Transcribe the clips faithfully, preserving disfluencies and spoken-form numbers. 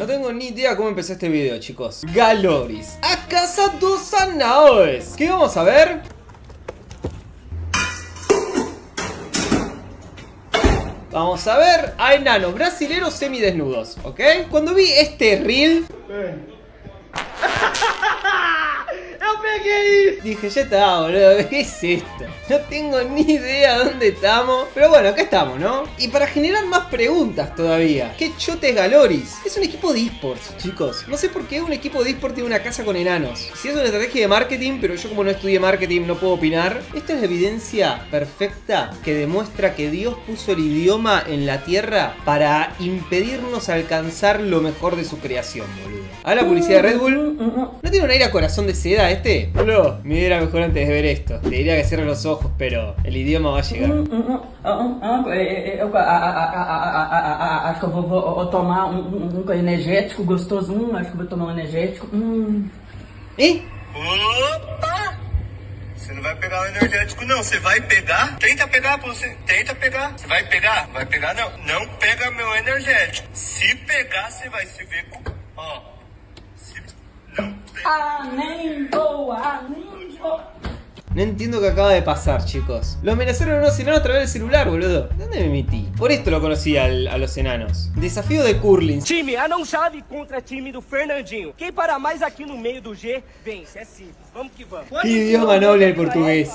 No tengo ni idea cómo empezó este video, chicos. Galoris, a casa dos anaos. ¿Qué vamos a ver? Vamos a ver a enanos brasileros semidesnudos, ¿ok? Cuando vi este reel... ¡No pegué! Dije, ya está, boludo, ¿qué es esto? No tengo ni idea dónde estamos. Pero bueno, acá estamos, ¿no? Y para generar más preguntas todavía, ¿qué chote es Galoris? Es un equipo de esports, chicos. No sé por qué un equipo de esports tiene una casa con enanos. Si es una estrategia de marketing, pero yo como no estudié marketing no puedo opinar. Esta es la evidencia perfecta que demuestra que Dios puso el idioma en la tierra para impedirnos alcanzar lo mejor de su creación, boludo. A la publicidad de Red Bull. ¿No tiene un aire a corazón de seda este? Boludo, me diera mejor antes de ver esto. Te diría que cierre los ojos, pero el idioma va a llegar. Acho que eu vou tomar um energético gostoso. Acho que vou tomar um energético. ¿Eh? Opa! Você não vai pegar o energético, não. Você vai pegar? Tenta pegar pra você. Tenta pegar. Você vai pegar? Vai pegar, não. Não pega meu energético. Se pegar, você vai se ver com... Ó. Se não pegar... Ah, nem boa, nem boa. No entiendo qué acaba de pasar, chicos. Lo amenazaron a unos enanos a través del celular, boludo. ¿Dónde me metí? Por esto lo conocí al, a los enanos. Desafío de curling. Time anão-chave contra time do Fernandinho. Quem para mais aqui no meio do G, vence. É simples. Vamos que vamos. ¿Qué idioma no habla el portugués?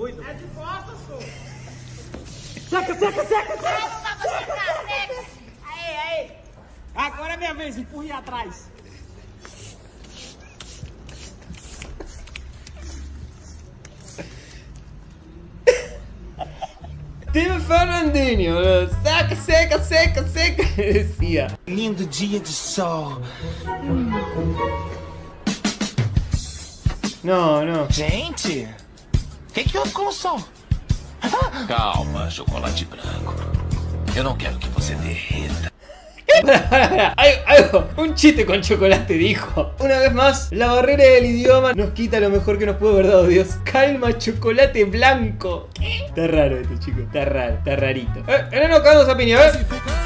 Seca, seca, seca, seca. Aí, aí. Agora é minha vez. Empurre atrás. Team Fernandinho, boludo. Seca, seca, seca, seca. Decía. Lindo dia de sol. No, no. Gente, o que, que houve com o sol? Calma, chocolate branco. Eu não quero que você derreta. Algo, algo, un chiste con chocolate dijo. Una vez más, la barrera del idioma nos quita lo mejor que nos pudo haber dado Dios. Calma, chocolate blanco. ¿Qué? Está raro esto, chicos. Está raro, está rarito. Eh, enano cagando a piña, ¿ves?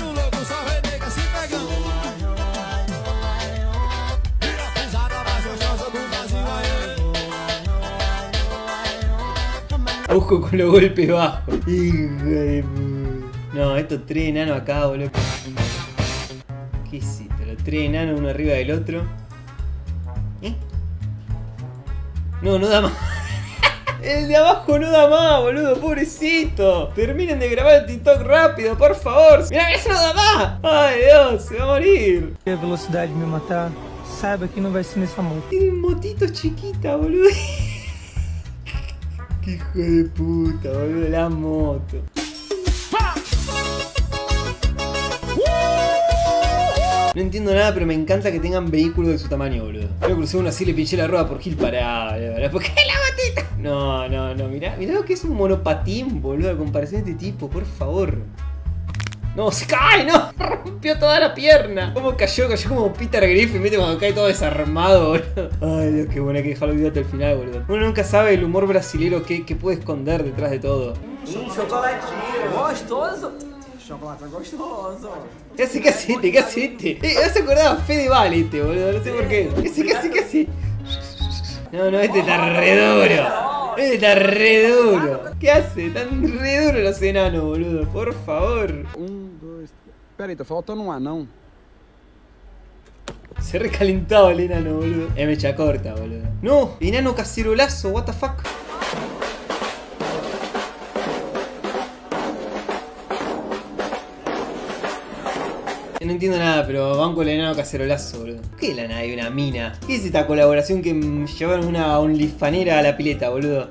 Ojo con los golpes bajos. Hijo de puta. No, estos tres enanos acá, boludo. ¿Qué hiciste? Los tres enanos uno arriba del otro. ¿Eh? No, no da más. El de abajo no da más, boludo, pobrecito. Terminen de grabar el TikTok rápido, por favor. Mirá, eso no da más. Ay, Dios, se va a morir. Se a velocidade me matar, saiba que não vai ser nessa moto. Tienen motitos chiquitas, boludo. Qué hijo de puta, boludo, la moto. No entiendo nada, pero me encanta que tengan vehículos de su tamaño, boludo. Yo crucé uno así, le pinché la rueda por Gil para... ¿Por qué la batita? No, no, no, mirá, mirá lo que es un monopatín, boludo, a comparación de este tipo, por favor. No, se cae, no, rompió toda la pierna. ¿Cómo cayó? Cayó como Peter Griffin, viste, cuando cae todo desarmado, boludo. Ay, Dios, qué buena que dejarlo olvidarte al final, boludo. Uno nunca sabe el humor brasilero que, que puede esconder detrás de todo. Um chocolatinho gostoso. Chocolate gostoso. ¿Qué hace? ¿Qué hace? ¿Qué hace? Eh, no se acordaba Fedeval este, boludo, no sé por qué. ¿Qué hace? ¿Qué hace? ¿Qué hace? No, no, este está re duro. Este está re duro. ¿Qué hace? Están re duros los enanos, boludo. Por favor. Um, dois, três. Pera aí, tá faltando um anão. Se recalentaba el enano, boludo. Es mecha corta, boludo. No, enano cacerolazo, what the fuck. No entiendo nada, pero banco el enano cacerolazo, boludo. ¿Qué es la nada de una mina? ¿Qué es esta colaboración que llevaron una onlyfanera a la pileta, boludo?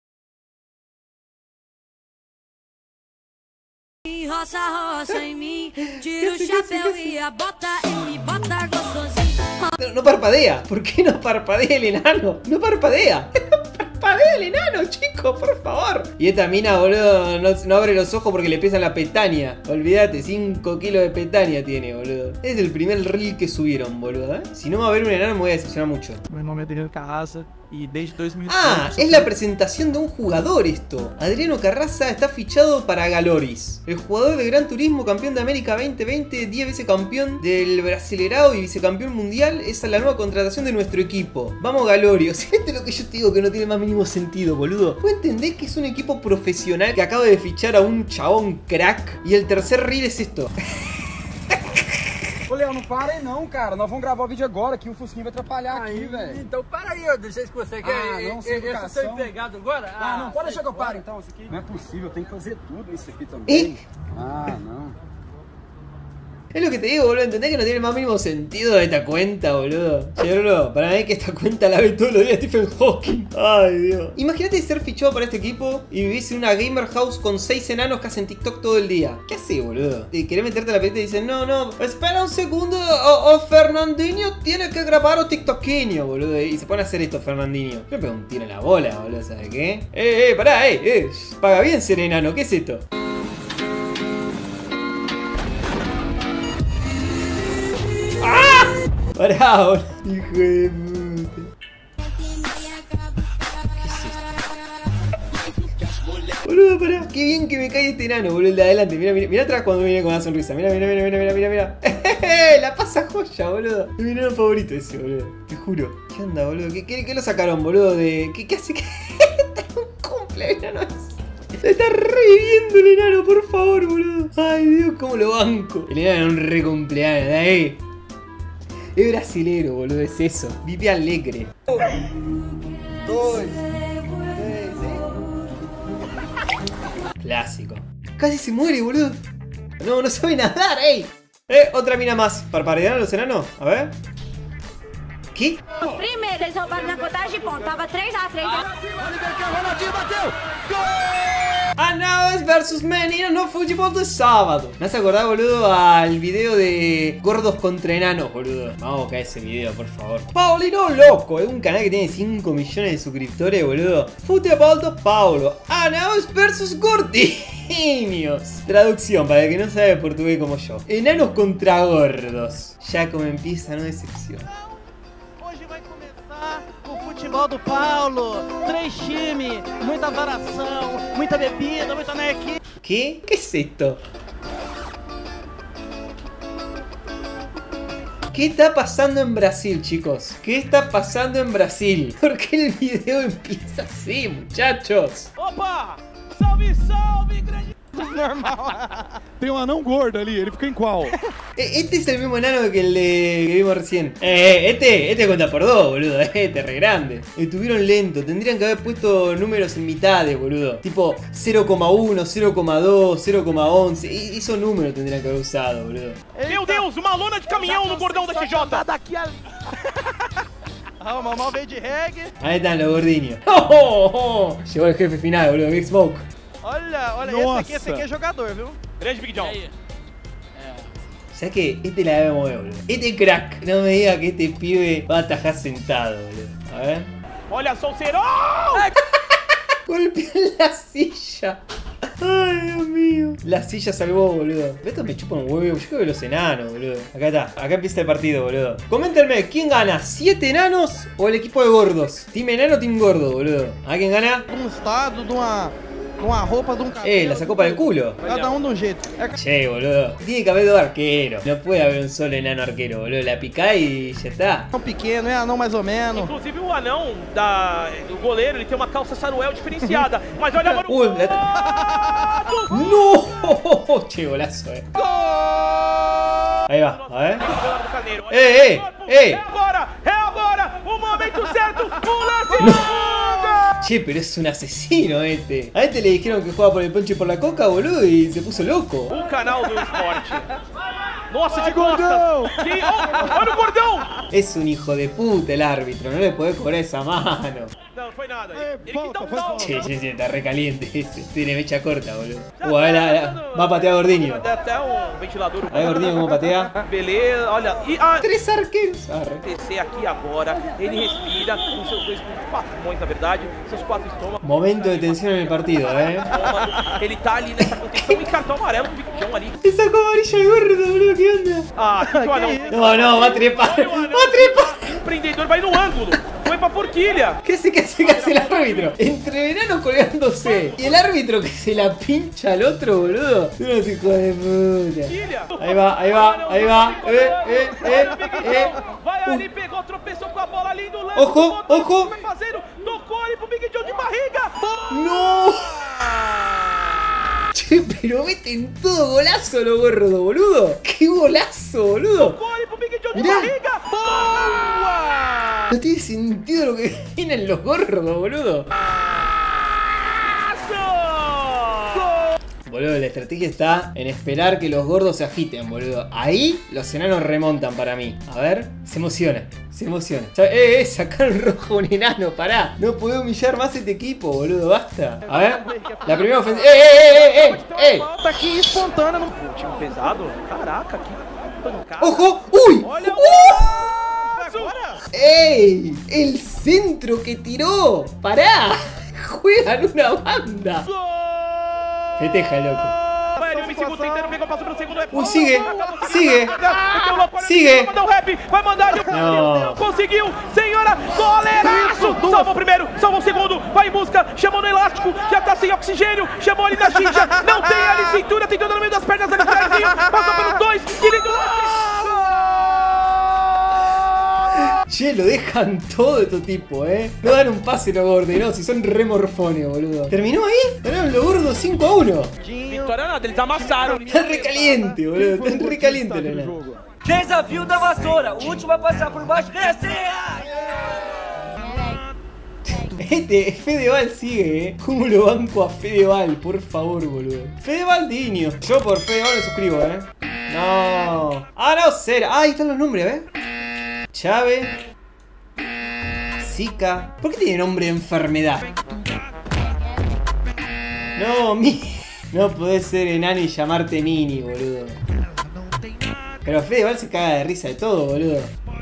Roça, roça em mim, tira o chapéu e a bota e me bota gostosinho. Pero no parpadea. ¿Por qué no parpadea el enano? No parpadea. Parpadea el enano, chicos, por favor. Y esta mina, boludo, no, no abre los ojos porque le pesan la pestaña. Olvídate, cinco kilos de pestaña tiene, boludo. Es el primer reel que subieron, boludo, ¿eh? Si no va a haber un enano me voy a decepcionar mucho. Meu nome é Adriano Carraça E desde dois mil e Ah, es la presentación de un jugador esto. Adriano Carraza está fichado para Galoris. El jugador de Gran Turismo, campeón de América veinte veinte, diez veces campeón del Brasilerao y vicecampeón mundial. Esa es la nueva contratación de nuestro equipo. Vamos Galoris. Esto es lo que yo te digo que no tiene más mínimo sentido, boludo. ¿Vos entendés que es un equipo profesional que acaba de fichar a un chabón crack? Y el tercer reel es esto. Ô, Léo, não para aí não, cara. Nós vamos gravar o vídeo agora, que o Fusquinha vai atrapalhar aqui, velho. Então para aí, eu deixei isso que você quer. Ah, não, sem educação. Esse seu empregado agora? Ah, não, pode deixar que eu pare então, isso aqui. Não é possível, tem que fazer tudo isso aqui também. Ah, não. Es lo que te digo, boludo, ¿entendés que no tiene el más mínimo sentido de esta cuenta, boludo? Che, boludo, para mí que esta cuenta la ve todos los días Stephen Hawking. Ay, Dios. Imagínate ser fichado para este equipo y vivís en una gamer house con seis enanos que hacen TikTok todo el día. ¿Qué haces, boludo? Y querés meterte a la película y dicen, no, no, espera un segundo, o, o Fernandinho tiene que grabar o TikTokinho, boludo. Y se pone a hacer esto, Fernandinho. Yo me pego un tiro en la bola, boludo, ¿sabes qué? Eh, eh, pará, eh, eh, paga bien ser enano, ¿qué es esto? Pará, boludo. Hijo de puta. ¿Qué es esto? Boludo, pará. Qué bien que me cae este enano, boludo, el de adelante. Mira, mira, mira atrás cuando viene con la sonrisa. Mira, mira, mira, mira, mira, mira, mira. La pasa joya, boludo. Es mi enano favorito ese, boludo. Te juro. ¿Qué onda, boludo? ¿Qué, qué, qué lo sacaron, boludo? De. ¿Qué, qué hace? ¿Qué? Está en un cumple, el enano ese. Se está reviviendo el enano, por favor, boludo. Ay, Dios, cómo lo banco. El enano en un re cumpleaños, de ahí. Es brasilero, boludo, es eso. Vive alegre. Dos, tres, clásico. Casi se muere, boludo. No, no sabe nadar, ey. Eh, otra mina más. ¿Parpadearon los enanos? A ver. ¿Qué? Primeiro, eles roubaram na contagem de ponto. Tava três a três. Ronaldinho bateu! Anaves versus Meninos no fútbol de sábado. Me hace acordar, boludo, al video de gordos contra enanos, boludo. Vamos a buscar ese video, por favor. Paulino Loco, es un canal que tiene cinco millones de suscriptores, boludo. Fútbol de Paulo. Anaves versus gordinhos. Traducción, para el que no sabe portugués como yo. Enanos contra gordos. Ya como empieza, no decepciona. Futebol do Paulo, três times, muita varação, muita bebida, muita nequinha. ¿Qué? ¿Qué es esto? ¿Qué está pasando en Brasil, chicos? ¿Qué está pasando en Brasil? ¿Por qué el video empieza así, muchachos? Opa! Salve, salve, grande... Normal. Tem um anão gordo ali, ele fica em qual? Este es el mismo enano que el de que vimos recién. Eh, este, este cuenta por dos, boludo. Este es re grande. Estuvieron lento. Tendrían que haber puesto números en mitades, boludo. Tipo cero coma uno, cero coma dos, cero coma once. Esos números tendrían que haber usado, boludo. Meu Deus, uma lona de caminhão no bordão da T J. Daqui ali. Ah, o Mamal veio de reggae. Ahí están los gordiños. Oh, oh, oh. Llegó el jefe final, boludo. Big Smoke. Olha, olha, esse aqui, esse aqui é jogador, viu? Grande Big John. ¿Sabes qué? Este la debe mover, boludo. Este es crack. No me diga que este pibe va a atajar sentado, boludo. A ver. Olha só o Cerol. Golpeó la silla. Ay, Dios mío. La silla salvó, boludo. Esto me chupa un huevo. Yo creo que los enanos, boludo. Acá está. Acá empieza el partido, boludo. Coméntenme, ¿quién gana? ¿Siete enanos o el equipo de gordos? ¿Team enano o team gordo, boludo? ¿A quién gana? Um estado de uma... uma roupa de un cabello. Eh, la sacó para el culo. Cada uno de un jeito. Che, boludo. Tiene que haber dos arqueros. No puede haber un solo enano arquero, boludo. La picá y ya está. Um pequeno, é anão mais ou menos. Inclusive o anão da, do goleiro, ele tem uma calça saruel diferenciada. Mas olha agora o... Uh, la... ¡No! Che, golazo, eh. Ahí va, a ver. ¡Eh, eh! ¡Eh! É agora! É agora! O momento certo! O lance! Che, pero es un asesino este. A este le dijeron que juega por el poncho y por la coca, boludo, y se puso loco. O canal do esporte. Nossa, de gordão! Que... Oh, olha o gordão! Es un hijo de puta el árbitro, no le podés cobrar esa mano. Não, foi nada. Ele que dá um down. Che, che, che, está recaliente ese. Tiene mecha corta, boludo. Uh, a ver, a ver, va a patear Gordinho. Até um ventilador. A ver, Gordinho, cómo patea. Beleza, olha. E a... Três arqueiros. Arre. Descer aqui agora. Ele respira com seus dois quatro pulmões, na verdade. Seus quatro estômagos. Momento de tensión en el partido, eh. Ele tá ali nessa contenção e cartão amarelo do Big John ali. Se sacó amarilla el gordo, boludo, ¿qué onda? Ah, que o anão. No, no, va a trepar. Va a trepar. O empreendedor vai no ângulo. Foi pra forquilha. ¿Qué hace, qué hace, qué hace el árbitro? Entre Venano colgándose y el árbitro que se la pincha al otro, boludo. Unos hijos de puta. Ahí va, ahí va, ahí va. Eh, eh, eh, eh. Vai ali, pegou, tropeçou com a bola ali no lance. Ojo, ojo. Vai fazendo, tocou ali pro Big John de barriga. ¡No! Che, pero meten todo golazo los gordos, boludo. ¡Qué golazo, boludo! Tocou ali pro Big John de Mirá. barriga. Boa! No tiene sentido lo que tienen los gordos, boludo. Boludo, la estrategia está en esperar que los gordos se agiten, boludo. Ahí los enanos remontan para mí. A ver, se emociona, se emociona. Eh, eh, sacaron rojo un enano, pará. No puedo humillar más este equipo, boludo, basta. A ver, la primera ofensiva. ¡Eh, eh, eh, eh! ¡Eh! Falta aqui espontânea no time pesado. Caraca, que ¡Ojo! ¡Uy! Olha ¡Uh! agora! ¡Ey! ¡El centro que tiró! ¡Pará! ¡Juegan una banda! Festeja, loco. Vai, ele segundo tentando pegar o passo pro segundo. Uy, sigue, sigue, sigue. Vai mandar o rap, vai mandar. Não. Conseguiu, senhora, goleiraço. Salva o primeiro, salva o segundo. Vai em busca, chamou no elástico, já tá sem oxigênio. Chamou ali na xincha, não tem ali cintura, tentou no meio das pernas ali atrás. Passou pelos dois, direito do lado. Che, lo dejan todo estos tipos, eh. No dan un pase los gordos, no, si son remorfones, boludo. ¿Terminó ahí? Ganaron los gordos cinco a uno. Vitória nada, eles amassaram. Están recaliente, boludo. Están recaliente, Lena. Desafio da vassoura. O último a passar por baixo ganha cem reais. Este, Fedeval sigue, eh. ¿Cómo lo banco a Fedeval? Por favor, boludo. Fedeval Diño. Yo por Fedeval me suscribo, eh. No. Ah, no, cera. Ah, ahí están los nombres, ¿ves? Chave, Zika. ¿Por qué tiene nombre de enfermedad? No, mi. No podés ser enano y llamarte Mini, boludo. Pero Fedeval se caga de risa de todo, boludo.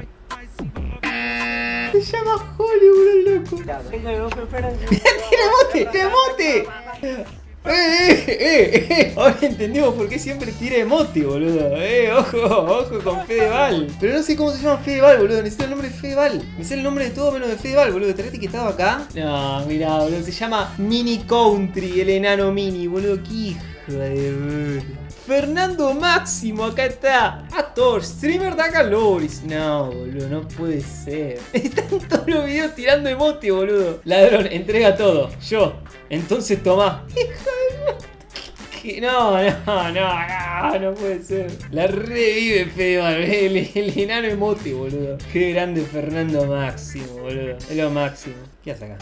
Se llama Holly, boludo, loco. ¡Tiene mote! ¡Tiene mote! ¡Eh, eh, eh, eh! Ahora entendemos por qué siempre tira emote, boludo. Eh, ojo, ojo con Fedeval. Pero no sé cómo se llama Fedeval, boludo. Necesito el nombre de Fedeval. Me sé el nombre de todo menos de Fedeval, boludo. ¿Te que estaba acá? No, mirá, boludo. Se llama Mini Country, el enano mini, boludo. Qué hijo de boludo. Fernando Máximo, acá está. Actor, streamer da calores. No, boludo, no puede ser. Están todos los videos tirando emote, boludo. Ladrón, entrega todo. Yo. Entonces tomá. Hijo de puta. No, no, no, no, no puede ser. La revive Fedeval, el, el enano emote, boludo. Qué grande Fernando Máximo, boludo. Es lo máximo. ¿Qué haces acá?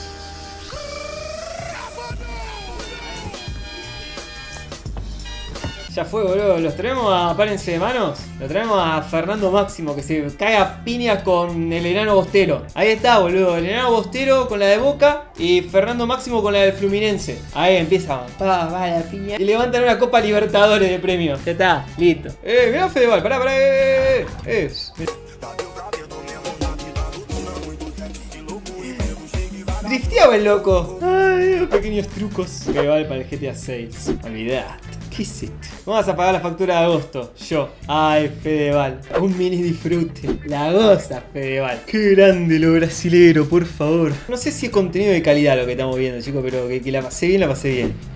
Ya fue, boludo. Los traemos a Párense de Manos. Lo traemos a Fernando Máximo, que se cae a piña con el enano Bostero. Ahí está, boludo. El enano Bostero con la de Boca y Fernando Máximo con la del Fluminense. Ahí empieza. Pa, va la piña. Y levantan una Copa Libertadores de premio. Ya está, listo. Eh, mirá Fedeval. Pará, pará. Eh, eh, eh. Drifteaba el loco. Ay, pequeños trucos. Fedeval para el G T A seis. Olvidate. ¿Qué es esto? Vamos a pagar la factura de agosto. Yo. Ay, Fedeval. Un mini disfrute. La goza, Fedeval. Qué grande lo brasilero, por favor. No sé si es contenido de calidad lo que estamos viendo, chicos, pero que, que la pasé bien, la pasé bien.